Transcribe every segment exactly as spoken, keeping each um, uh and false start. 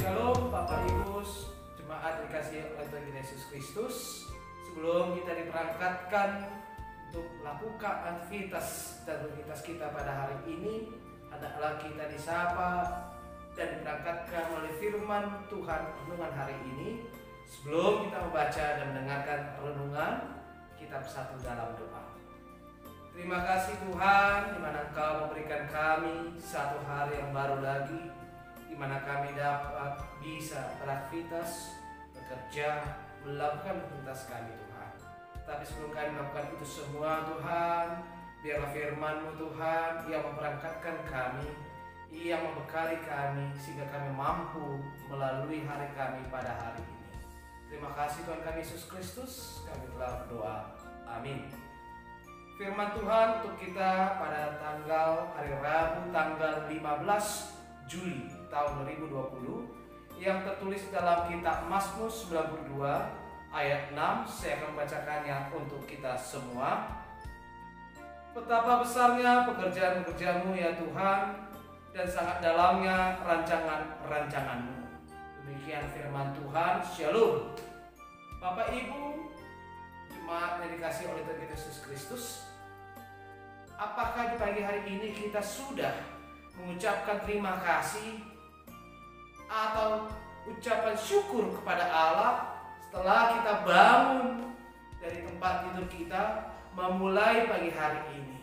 Shalom Bapak Ibu jemaat dikasihi oleh Tuhan Yesus Kristus. Sebelum kita diberangkatkan untuk melakukan aktivitas dan rutinitas kita pada hari ini, adalah kita disapa dan diberangkatkan oleh firman Tuhan renungan hari ini. Sebelum kita membaca dan mendengarkan renungan, kita bersatu dalam doa. Terima kasih Tuhan, di mana Engkau memberikan kami satu hari yang baru lagi, di mana kami dapat bisa beraktivitas, bekerja, melakukan aktivitas kami Tuhan. Tapi sebelum kami melakukan itu semua Tuhan, biarlah firman-Mu Tuhan yang memberangkatkan kami, yang membekali kami sehingga kami mampu melalui hari kami pada hari ini. Terima kasih Tuhan kami Yesus Kristus, kami telah berdoa. Amin. Firman Tuhan untuk kita pada tanggal hari Rabu tanggal lima belas Juli tahun dua ribu dua puluh yang tertulis dalam kitab Mazmur sembilan puluh dua ayat enam. Saya akan membacakannya untuk kita semua. Betapa besarnya pekerjaan-pekerjaan-Mu ya Tuhan, dan sangat dalamnya rancangan-rancangan-Mu. Demikian firman Tuhan. Shalom. Bapak Ibu jemaat yang dikasihi oleh Tuhan Yesus Kristus, apakah di pagi hari ini kita sudah mengucapkan terima kasih atau ucapan syukur kepada Allah setelah kita bangun dari tempat tidur kita memulai pagi hari ini?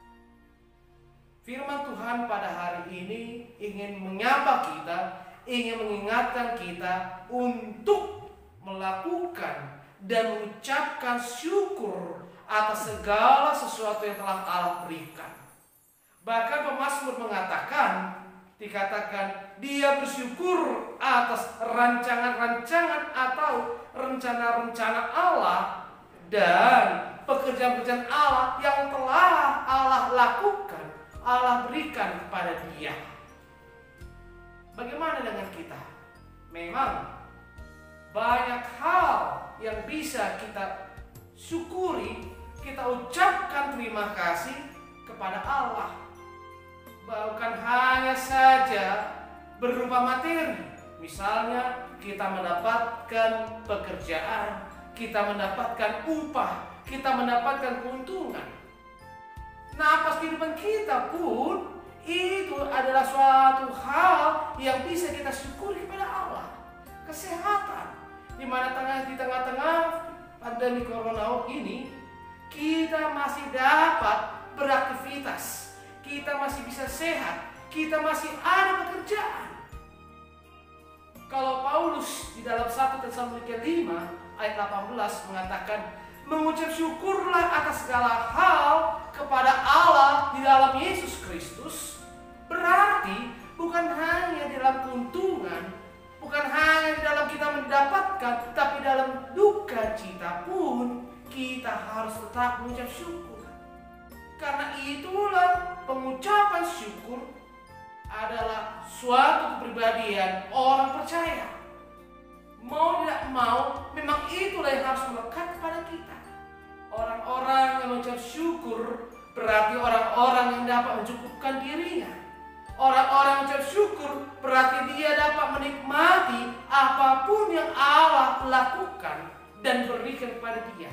Firman Tuhan pada hari ini ingin menyapa kita, ingin mengingatkan kita untuk melakukan dan mengucapkan syukur atas segala sesuatu yang telah Allah berikan. Bahkan pemazmur mengatakan, dikatakan dia bersyukur atas rancangan-rancangan atau rencana-rencana Allah dan pekerjaan-pekerjaan Allah yang telah Allah lakukan, Allah berikan kepada dia. Bagaimana dengan kita? Memang banyak hal yang bisa kita syukuri, kita ucapkan terima kasih kepada Allah. Bukan hanya saja berupa materi. Misalnya kita mendapatkan pekerjaan, kita mendapatkan upah, kita mendapatkan keuntungan. Napas kehidupan kita pun itu adalah suatu hal yang bisa kita syukuri kepada Allah. Kesehatan, di mana tengah di tengah-tengah pandemi corona ini kita masih dapat beraktivitas, kita masih bisa sehat, kita masih ada pekerjaan. Kalau Paulus di dalam satu Tesalonika lima ayat delapan belas mengatakan, mengucap syukurlah atas segala hal kepada Allah di dalam Yesus Kristus, berarti bukan hanya di dalam keuntungan, bukan hanya di dalam kita mendapatkan, tapi dalam duka cita pun kita harus tetap mengucap syukur. Karena itulah pengucapan syukur adalah suatu kepribadian orang percaya. Mau tidak mau, memang itulah yang harus melekat kepada kita. Orang-orang yang mengucap syukur berarti orang-orang yang dapat mencukupkan dirinya. Orang-orang yang mengucap syukur berarti dia dapat menikmati apapun yang Allah lakukan dan berikan kepada dia.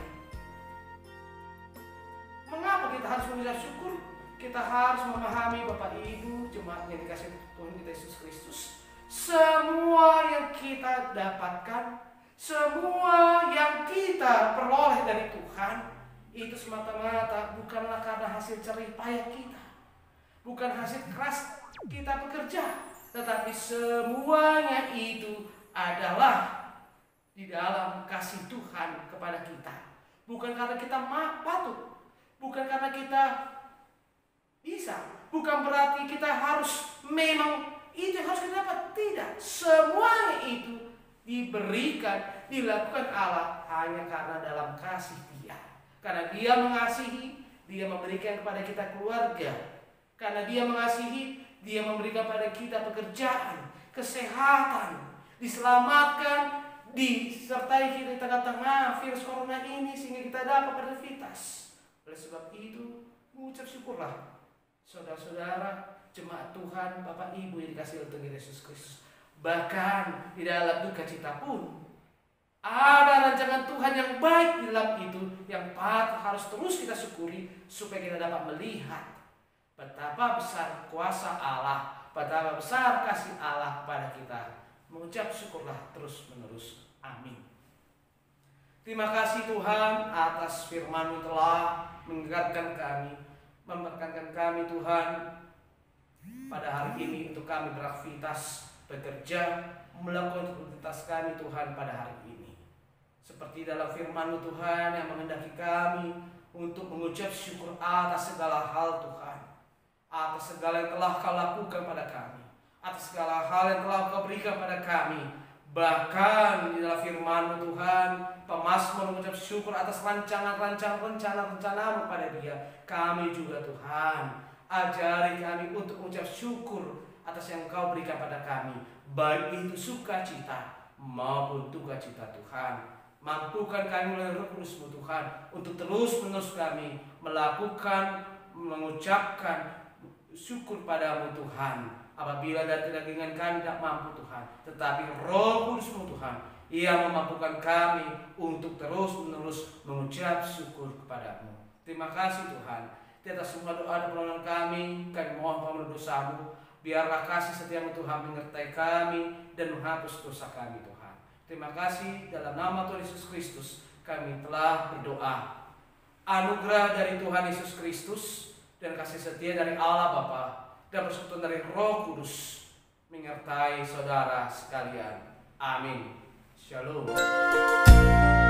Mengapa kita harus mengucap syukur? Kita harus memahami Bapak Ibu jemaat yang dikasihi Tuhan kita Yesus Kristus, semua yang kita dapatkan, semua yang kita peroleh dari Tuhan, itu semata-mata bukanlah karena hasil jerih payah kita, bukan hasil keras kita bekerja, tetapi semuanya itu adalah di dalam kasih Tuhan kepada kita. Bukan karena kita patut, bukan karena kita bisa, bukan berarti kita harus memang itu yang harus kita dapat. Tidak, semuanya itu diberikan, dilakukan Allah hanya karena dalam kasih dia. Karena dia mengasihi, dia memberikan kepada kita keluarga. Karena dia mengasihi, dia memberikan kepada kita pekerjaan, kesehatan, diselamatkan, disertai kita di tengah-tengah virus corona ini sehingga kita dapat beraktivitas. Oleh sebab itu, mengucap syukurlah saudara-saudara, jemaat Tuhan, Bapak Ibu yang dikasihi oleh Tuhan Yesus Kristus. Bahkan di dalam duka cita pun ada rancangan Tuhan yang baik di dalam itu, yang patut harus terus kita syukuri supaya kita dapat melihat betapa besar kuasa Allah, betapa besar kasih Allah kepada kita. Mengucap syukurlah terus menerus. Amin. Terima kasih Tuhan atas firman-Mu telah mengingatkan kami, memberkatkan kami Tuhan pada hari ini untuk kami beraktivitas, bekerja, melakukan aktivitas kami Tuhan pada hari ini. Seperti dalam firman-Mu Tuhan yang menghendaki kami untuk mengucap syukur atas segala hal Tuhan, atas segala yang telah Kau lakukan pada kami, atas segala hal yang telah Kau berikan pada kami. Bahkan di dalam firman-Mu Tuhan, pemazmur mengucap syukur atas rancangan-rancangan rencana-rencana-Mu pada dia. Kami juga Tuhan, ajari kami untuk mengucap syukur atas yang Kau berikan pada kami, baik itu sukacita maupun duka cita Tuhan. Mampukan kami melalui Roh Kudus-Mu Tuhan untuk terus-menerus kami melakukan, mengucapkan syukur pada-Mu Tuhan. Apabila dari kedagingan kami tidak mampu Tuhan, tetapi Roh Kudus-Mu Tuhan, Ia memampukan kami untuk terus-menerus mengucap syukur kepada-Mu. Terima kasih Tuhan. Di atas semua doa dan permohonan kami, kami mohon pengampun dosa-Mu. Biarlah kasih setia-Mu Tuhan menyertai kami dan menghapus dosa kami Tuhan. Terima kasih, dalam nama Tuhan Yesus Kristus kami telah berdoa. Anugerah dari Tuhan Yesus Kristus dan kasih setia dari Allah Bapa dan persekutuan dari Roh Kudus menyertai saudara sekalian. Amin. Shalom.